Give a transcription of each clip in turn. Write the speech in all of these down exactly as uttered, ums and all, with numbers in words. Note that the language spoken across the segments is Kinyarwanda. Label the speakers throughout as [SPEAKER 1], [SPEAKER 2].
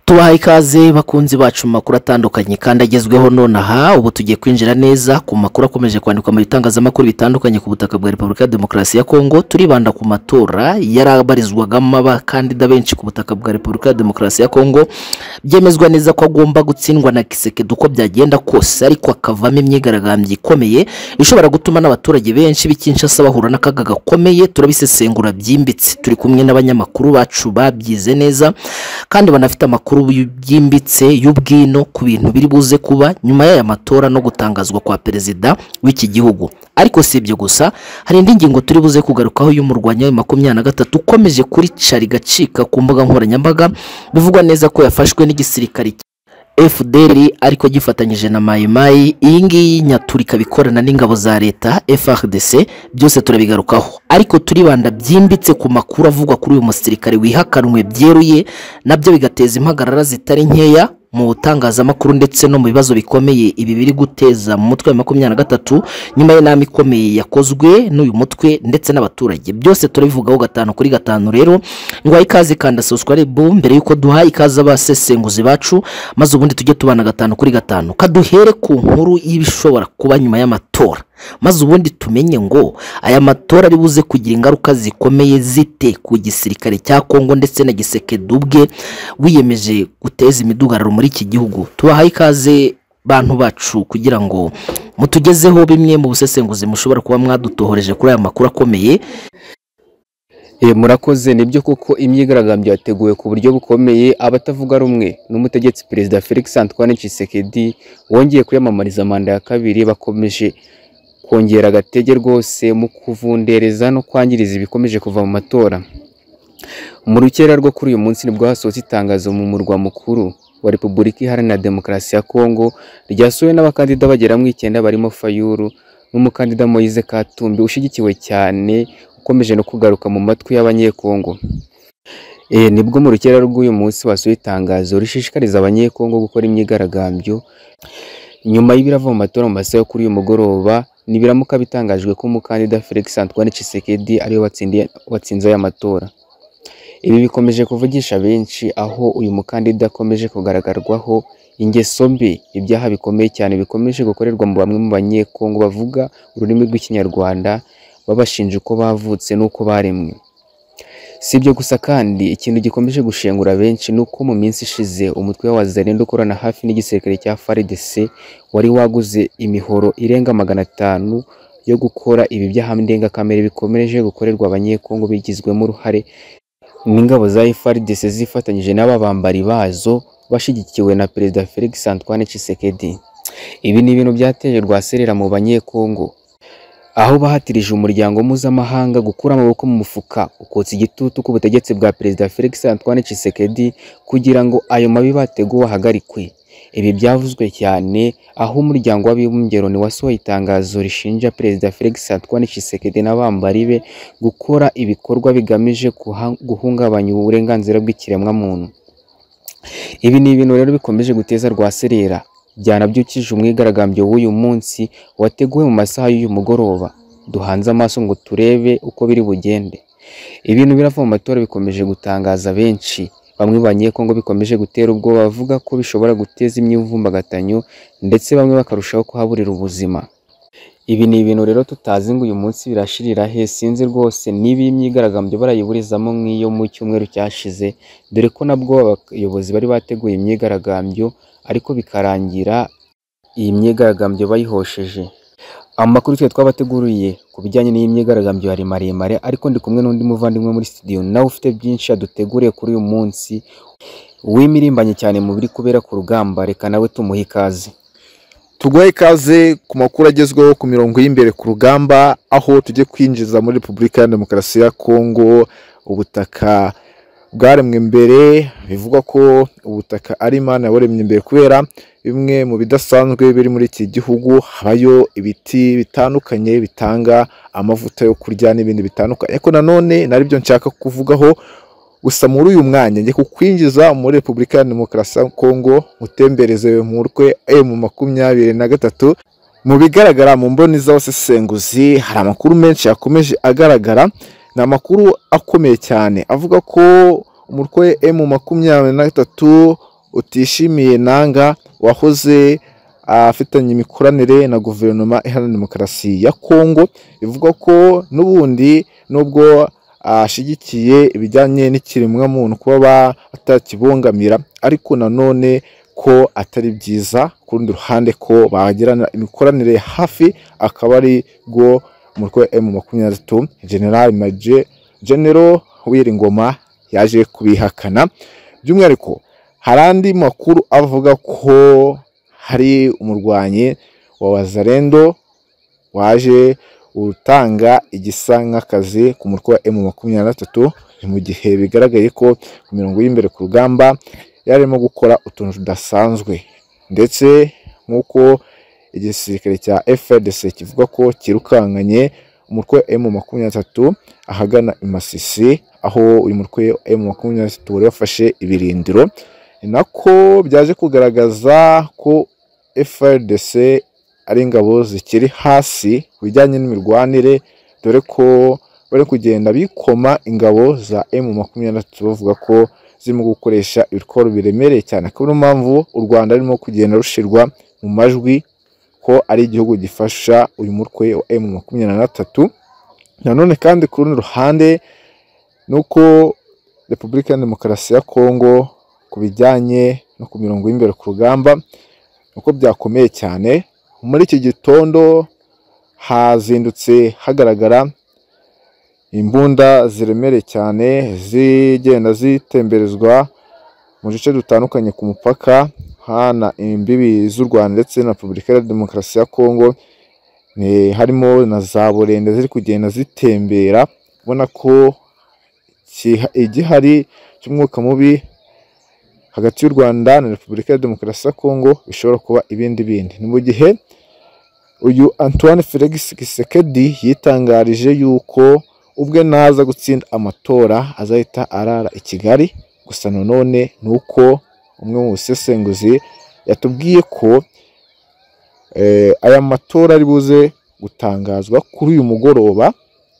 [SPEAKER 1] Tubaha ikaze bakunzi bacu mu makuru atandukanye kandi agezweho nonaha. Ubu tugiye kwinjira neza ku makuru akomeje kwandikwa mu bitangazamakuru bitandukanye ku butaka bwa Repubulika ya Demokarasi ya Kongo. Turibanda ku matora yarabarizwagamo abakandida benshi ku butaka bwa Repubulika ya Demokarasi ya Kongo. Byemezwa neza ko agomba gutsindwa na Kisekedi uko byagenda kose, ariko akavamo imyigaragambyo ikomeye ishobora gutuma n'abaturage benshi b'Kinshasa bahura n'akaga gakomeye. Turabisesengura byimbitse, turi kumwe n'abanyamakuru bacu babyize neza kandi banafite amakuru byimbitse y'ubwino ku bintu biri buze kuba nyuma y'aya matora no gutangazwa kwa perezida w'iki gihugu. Ariko si ibyo gusa, hari indi ngingo turi buze kugarukaho y'umurwanya wa makumyabiri na gatatu ukomeje kuri cari gacika ku mbuga nkoranyambaga. Bivugwa neza ko yafashwe n'igisirikare F D L R ariko gifatanyije na Mai Mai. Iyi ngiyi nyaturika bikorana n'ingabo za leta F A R D C, byose turabigarukaho. Ariko turibanda byimbitse ku makuru avugwa kuri uyu musirikare wihakanwe byeruye, nabyo bigateza impagarara zitari nkeya mu butangazamakuru ndetse no mu bibazo bikomeye ibi biri guteza mu mutwe wa makumyabiri na gatatu nyuma y'inama ikomeye yakozwe n'uyu mutwe ndetse n'abaturage. Byose turabivugaho gatanu kuri gatanu. Rero ngwaye ikaze kandi subscribe mbere yuko duha ikaze abasesenguzi bacu, maze ubundi tujye tubana gatanu kuri gatanu. Kaduhere ku nkuru y'ibishobora kuba nyuma y'amatora, maze ubundi tumenye ngo aya matora ari buze kugira ingaruka zikomeye zite ku gisirikare cya Kongo ndetse na Kisekedi ubwe wiyemeje guteza imidugararo muri iki gihugu. Tubaha ikaze bantu bacu kugira ngo mutugezeho bimwe mu busesenguzi mushobora kuba mwadutohoreje kuri aya makuru akomeye.
[SPEAKER 2] E, murakoze. Nibyo koko imyigaragambyo yateguwe ku buryo bukomeye. Abatavuga rumwe n'umutegetsi Perezida Felix Antoine Tshisekedi wongeye kwiyamamariza manda ya kabiri bakomeje kongera agatege rwose mu kuvundereza no kwangiriza ibikomeje kuva mu matora. Mu rukera rwo kuri uyu munsi nibwo hasohotse itangazo mu murwa mukuru wa Repubulika Iharanira Demokarasi ya Kongo ryasohowe n'abakandida bagera mu icyenda barimo Fayulu n'umukandida Moise Katumbi ushigikiwe cyane ukomeje no kugaruka mu matwi y'abanyekongo. E, nibwo mu rukera rw'uyu munsi wasohoye itangazo rishishikariza abanyekongo gukora imyigaragambyo nyuma y'ibirava mu matora mu masaha yo kuri uyu mugoroba. Nibiramuka bitangajwe ko umukandida Felix Antoine Tshisekedi ariwe watsindiye watsinze aya matora. Ibi bikomeje kuvugisha benshi, aho uyu mukandida akomeje kugaragarwaho ingeso mbi, ibyaha bikomeye cyane bikomeje gukorerwa mu bamwe mu banyekongo bavuga ururimi rw'Ikinyarwanda, babashinja uko bavutse n'uko baremwe. Si ibyo gusa kandi, ikintu gikomeje gushengura benshi nuko mu minsi ishize umutwe wa Wazalendo ukorana hafi n'igisirikare cya F A R D C wari waguze imihoro irenga magana atanu yo gukora ibi byaha ndengakamere bikomeje gukorerwa abanyekongo bigizwemo uruhare n'ingabo za F A R D C zifatanyije n'ababambari bazo bashigikiwe na Perezida Felix Antoine Tshisekedi. Ibi ni ibintu byateje rwaserera mu banyekongo, aho bahatirije umuryango mpuzamahanga gukura amaboko mu mufuka ukotsa igitutu ku butegetsi bwa Perezida Felix Antoine Tshisekedi kugira ngo ayo mabi bateguwe ahagarikwe. Ibi byavuzwe cyane aho umuryango w'abibumbye Loni wasohoye itangazo rishinja Perezida Felix Antoine Tshisekedi n'abambari be gukora ibikorwa bigamije guhungabanya uburenganzira bw'ikiremwa muntu. Ibi ni ibintu rero bikomeje guteza rwaserera, byanabyukije umwigaragambyo w'uyu munsi wateguwe mu masaha y'uyu mugoroba. Duhanze amaso ngo turebe uko biri bugende. Ibintu birava mu matora bikomeje gutangaza benshi, bamwe banyekongo bikomeje gutera ubwoba, bavuga ko bishobora guteza imyivumbagatanyo ndetse bamwe bakarushaho kuhaburira ubuzima. Ibi ni ibintu rero tutazi ngo uyu munsi birashirira he. Sinzi rwose niba imyigaragambyo barayiburizamo nk'iyo mu cyumweru cyashize, dore ko nabwo abayobozi bari bateguye imyigaragambyo ariko bikarangira iyi myigaragambyo bayihosheje. Amakuru twe twabateguriye ku bijyanye n'iyi myigaragambyo yari maremare, ariko ndi kumwe n'undi muvandimwe muri studio nawe ufite byinshi yaduteguriye kuri uyu munsi wimirimbanye cyane mu biri kubera ku rugamba. Reka nawe tumuhe ikaze.
[SPEAKER 3] Tugoye ikaze ku makuru agezweho ku mirongo y'imbere ku rugamba, aho tujye kwinjiza muri Repubulika ya Demokarasi ya Kongo ubutaka bwaremwe mbere. Bivugwa ko ubutaka ari Imana yaburemye mbere kubera bimwe mu bidasanzwe biri muri iki gihugu. Habayo ibiti bitandukanye bitanga amavuta yo kurya n'ibindi bitandukanye, ariko nanone naribyo nshaka kuvugaho. Gusa muri uyu mwanya ngiye kukwinjiza muri Repubulika ya Demokarasi ya Kongo utembereze mu rwe M makumyabiri na gatatu. Mu bigaragara mu mboni z'abasesenguzi hari amakuru menshi yakomeje agaragara. Ni amakuru akomeye cyane avuga ko umutwe M makumyabiri na gatatu utishimiye nanga wahoze afitanye imikoranire na guverinoma iharanira demokarasi ya Kongo, bivuga ko n'ubundi nubwo ashigikiye ibijyanye n'ikiremwamuntu kuba atakibongamira, ariko nanone ko atari byiza ku rundi ruhande ko bagirana imikoranire hafi, akaba ari bwo umutwe wa M makumyabiri na gatatu General Major General Wiringoma yaje kubihakana. By'umwihariko hari andi makuru avuga ko hari umurwanyi wa Wazalendo waje utanga igisa nk'akazi ku mutwe wa M makumyabiri na gatatu, mu gihe bigaragaye ko ku mirongo y'imbere ku rugamba yarimo gukora utuntu tudasanzwe, ndetse nk'uko igisirikare cya F A R D C kivuga ko kirukankanye umutwe wa M makumyabiri na gatatu ahagana i Masisi, aho uyu mutwe wa M makumyabiri na gatatu wari wafashe ibirindiro. Ni nako byaje kugaragaza ko F A R D C ari ingabo zikiri hasi ku bijyanye n'imirwanire, dore ko bari kugenda bikoma ingabo za M makumyabiri na gatatu bavuga ko zirimo gukoresha ibikoresho biremereye cyane. Akaba ariyo mpamvu u Rwanda rurimo kugenda rushirwa mu majwi ko ari igihugu gifasha uyu mutwe wa M makumyabiri na gatatu. Nanone kandi ku rundi ruhande nuko Repubulika ya Demokarasi ya Kongo ku bijyanye no ku mirongo y'imbere ku rugamba nuko byakomeye cyane. Muri iki gitondo hazindutse hagaragara imbunda ziremereye cyane zigenda zitemberezwa mu duce dutandukanye ku mupaka hana imbibi z'u Rwanda ndetse na Repubulika ya Demokarasi ya Kongo. Ni harimo na za burende ziri kugenda zitembera, ubona ko igihari cy'umwuka mubi hagati y'u Rwanda na Repubulika ya Demokarasi ya Kongo bishobora kuba ibindi bindi. Ni mu gihe uyu Antoine Felix Tshisekedi yitangarije yuko ubwe naza gutsinda amatora azahita arara i Kigali. Gusa nanone nuko umwe mu busesenguzi yatubwiye ko eh, aya matora ari buze gutangazwa kuri uyu mugoroba,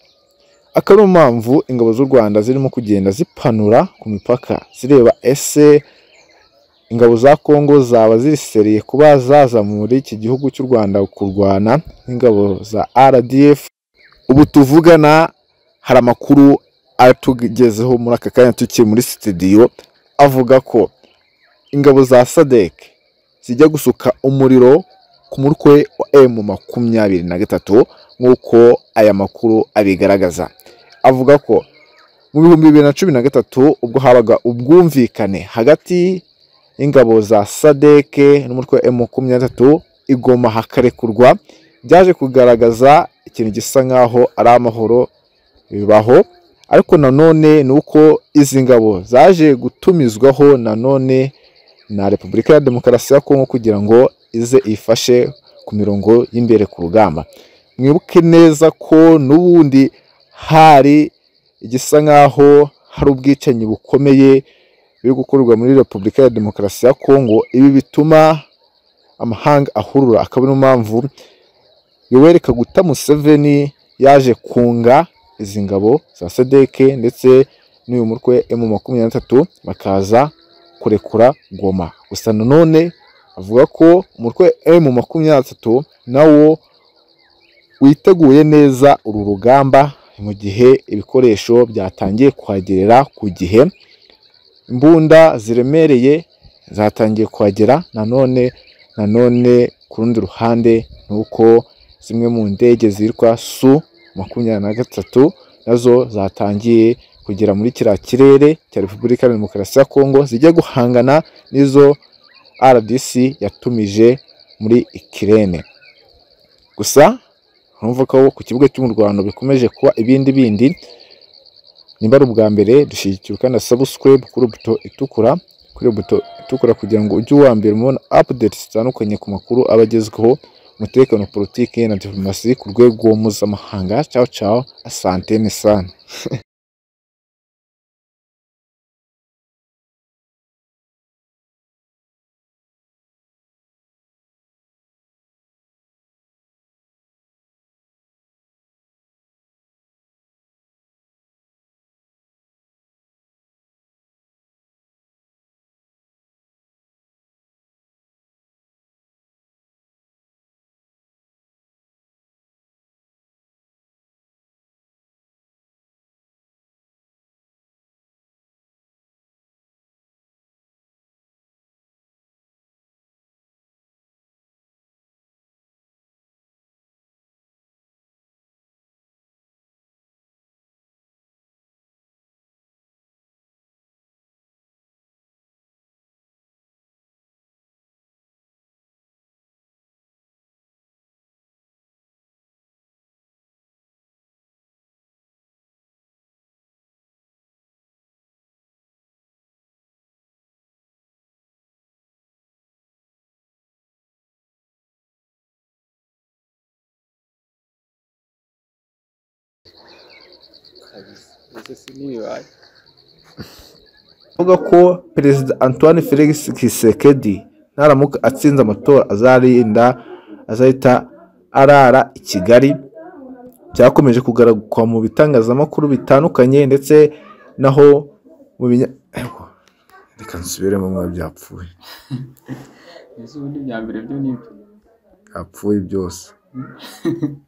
[SPEAKER 3] akaba ariyo mpamvu ingabo z'u Rwanda zirimo kugenda zipanura ku mipaka zireba ese ingabo za Kongo zaba ziriseriye kuba zaza muri iki gihugu cy'u Rwanda kurwana n'ingabo za R D F. Ubu tuvugana hari amakuru atugezeho muri aka kanya tukiri muri studio avuga ko ingabo za S A D C zijya gusuka umuriro ku mutwe wa M makumyabiri na gatatu nk'uko aya makuru abigaragaza. Avuga ko mu bihumbi bibiri na cumi na gatatu ubwo habaga ubwumvikane hagati y'ingabo za S A D C n'umutwe wa M makumyabiri na gatatu igoma hakarekurwa, byaje kugaragaza ikintu gisa nkaho ari amahoro bibaho. Ariko nanone nuko izi ngabo zaje gutumizwaho nanone na Repubulika ya Demokarasi ya Kongo kugira ngo ize ifashe ku mirongo y'imbere ku rugamba. Mwibuke neza ko n'ubundi hari igisa nkaho hari ubwicanyi bukomeye biri gukorwa muri Repubulika ya Demokarasi ya Kongo. Ibi bituma amahanga ahurura, akaba ariyo mpamvu Yoweri Kaguta Museveni yaje kunga izi ngabo za S A D C ndetse n'uyu mutwe M makumyabiri na gatatu bakaza kurekura Goma. Gusa nanone avuga ko umutwe M makumyabiri na gatatu nawo witeguye neza uru rugamba mu gihe ibikoresho byatangiye kuhagerera ku gihe, imbunda ziremereye zatangiye kuhagera. Nanone nanone ku rundi ruhande nuko zimwe mu ndege zitwa Su makumyabiri na gatatu nazo zatangiye kugera muri kiriya kirere cya Repubulika ya Demokarasi ya Kongo zijya guhangana n'izo R D C yatumije muri Ukraine. Gusa urumva ko ku kibuga cy'umurwano bikomeje kuba ibindi bindi. Nimba ari ubwa mbere dushyigikira kandi subscribe kuri buto itukura kuri buto itukura kugira ngo ujye uwa mbere mubona updates zitandukanye ku makuru abagezweho umutekano, politiki na diplomasi ku rwego mpuzamahanga. Ciao ciao, asante sana. avuga ko perezida Antoine Felix Tshisekedi naramuka atsinze amatora azarinda azahita arara i Kigali. Byakomeje kugaragazwa mu bitangazamakuru bitandukanye ndetse naho mu binya reka nsubire mu mwa byapfuye
[SPEAKER 2] ese ubundi bya mbere byo nibyo
[SPEAKER 3] apfuye byose